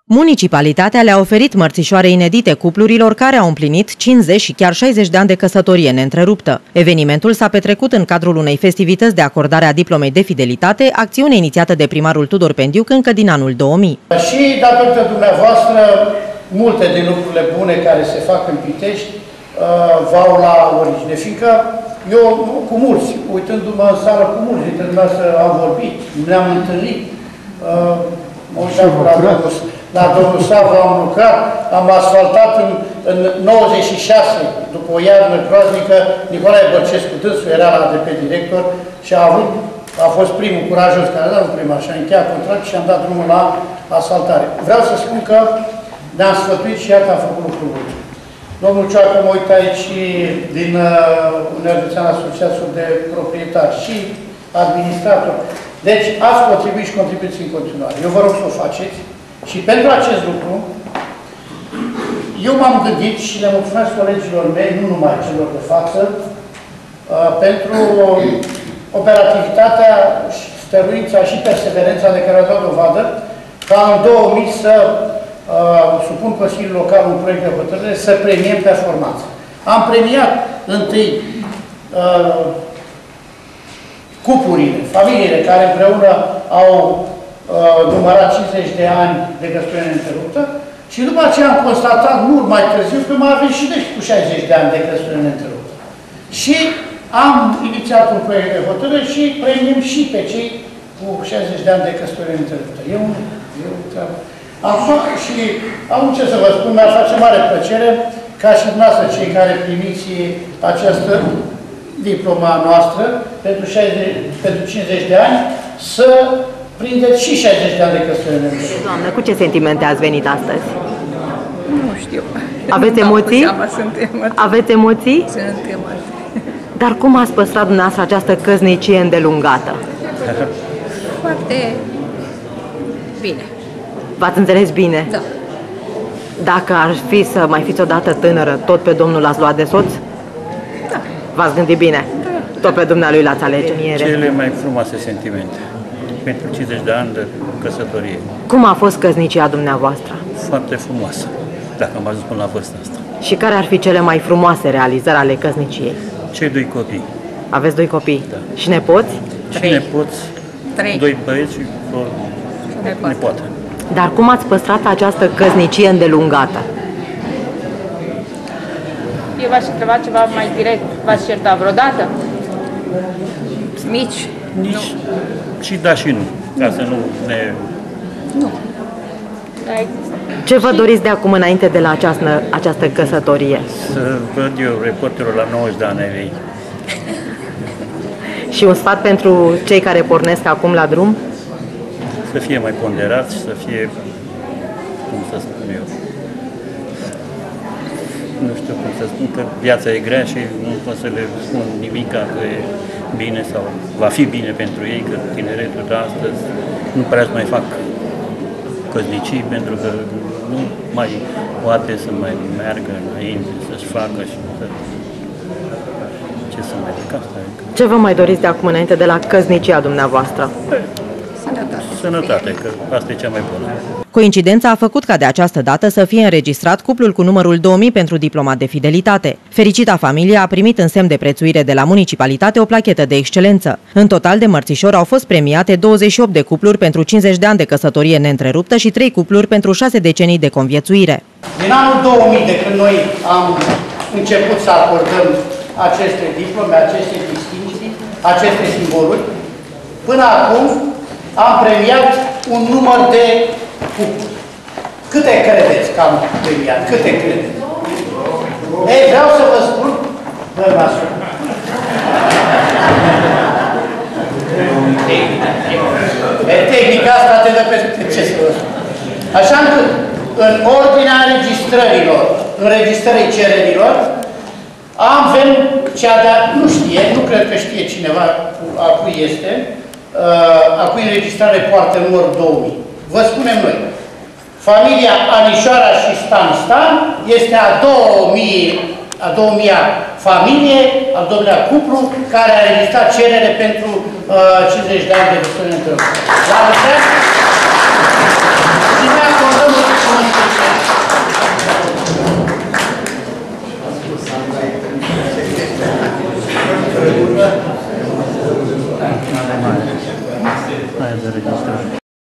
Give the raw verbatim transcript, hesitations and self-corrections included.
Municipalitatea le-a oferit mărțișoare inedite cuplurilor care au împlinit cincizeci și chiar șaizeci de ani de căsătorie neîntreruptă. Evenimentul s-a petrecut în cadrul unei festivități de acordare a diplomei de fidelitate, acțiune inițiată de primarul Tudor Pendiuc încă din anul două mii. Și datorită dumneavoastră, multe din lucrurile bune care se fac în Pitești v-au la origine, fiindcă eu cu mulți, uitându-mă în sală cu mulți dintre dumneavoastră am vorbit, ne-am întâlnit, mă uitam la domnul, la domnul Sava, am lucrat, am asfaltat în, în nouăzeci și șase, după o iarnă groaznică, Nicolae Bălcescu, dânsul era la de pe director și a avut, a fost primul curajos care a dat un primar și a încheiat contract și am dat drumul la asfaltare. Vreau să spun că ne-am sfătuit și iată am făcut lucruri bune. Domnul Cioacă, mă uit aici din uh, Uniunea Asociației de Proprietari și administrator. Deci ați contribuit și contribuiți în continuare. Eu vă rog să o faceți și pentru acest lucru eu m-am gândit și le mulțumesc colegilor mei, nu numai celor de față, uh, pentru operativitatea, stăruința și perseverența de care au dat dovadă ca în două mii să Uh, supun Consiliul Local un proiect de hotărâre să premiem performanța. Am premiat întâi uh, cuplurile, familiile care împreună au uh, numărat cincizeci de ani de căsătorie neîntreruptă și după aceea am constatat mult mai târziu că mai avem și deci cu șaizeci de ani de căsătorie neîntreruptă. Și am inițiat un proiect de hotărâre și premiem și pe cei cu șaizeci de ani de căsătorie neîntreruptă. E un, e un treabă. Acum, și am ce să vă spun, mi-ar face mare plăcere ca și dumneavoastră, cei care primiți această diploma noastră pentru, șaizeci, pentru cincizeci de ani, să prindeți și șaizeci de ani de căsătorie. Doamne, cu ce sentimente ați venit astăzi? Nu știu. Aveți emoții? Seama, suntem Aveți emoții? Suntem Dar cum ați păstrat dumneavoastră această căsnicie îndelungată? Foarte bine. V-ați înțeles bine? Da. Dacă ar fi să mai fiți odată tânără, tot pe domnul l-ați luat de soț? Da. V-ați gândit bine? Da. Tot pe dumnealui l-ați alege? Cele mai frumoase sentimente pentru cincizeci de ani de căsătorie. Cum a fost căsnicia dumneavoastră? Foarte frumoasă, dacă am ajuns până la vârsta asta. Și care ar fi cele mai frumoase realizări ale căsniciei? Cei doi copii. Aveți doi copii? Da. Și nepoți? Și nepoți, Trei. doi băieți și o nepoată. Dar cum ați păstrat această căsnicie îndelungată? Eu v-aș întreba ceva mai direct. V-ați certat vreodată? Mici? Nici și da și nu, ca să nu ne... Nu. Ce vă doriți de acum înainte de la această, această căsătorie? Să văd eu reporterul la nouăzeci de ani ai ei. Și un sfat pentru cei care pornesc acum la drum? Să fie mai ponderați, să fie, cum să spun eu, nu știu cum să spun, că viața e grea și nu pot să le spun nimic că e bine sau va fi bine pentru ei, că tineretul de astăzi nu prea să mai fac căsnicii, pentru că nu mai poate să mai meargă înainte, să-și facă și să... Ce să mai zic asta? Ce vă mai doriți de acum înainte de la căsnicia dumneavoastră? Sănătate. Sănătate, că asta e cea mai bună. Coincidența a făcut ca de această dată să fie înregistrat cuplul cu numărul două mii pentru diploma de fidelitate. Fericita familie a primit în semn de prețuire de la municipalitate o plachetă de excelență. În total de mărțișori au fost premiate douăzeci și opt de cupluri pentru cincizeci de ani de căsătorie neîntreruptă și trei cupluri pentru șase decenii de conviețuire. Din anul două mii, de când noi am început să acordăm aceste diplome, aceste distinții, aceste simboluri, până acum am premiat un număr de cupluri. Câte credeți că am premiat? Câte credeți? Ei, vreau să vă spun, dă nasul. E tehnica asta te dă pe ce să vă spun. Așa încât, în ordinea înregistrărilor, înregistrării cererilor, avem cea de-a, nu știe, nu cred că știe cineva a cui este, a cui înregistrare poartă numărul două mii. Vă spunem noi. Familia Anișoara și Stan Stan este a două mii, a două mii-a familie, al doilea cuplu, care a înregistrat cerere pentru uh, cincizeci de ani de căsătorie. La mulți ani și ne acordăm funcționează registrul.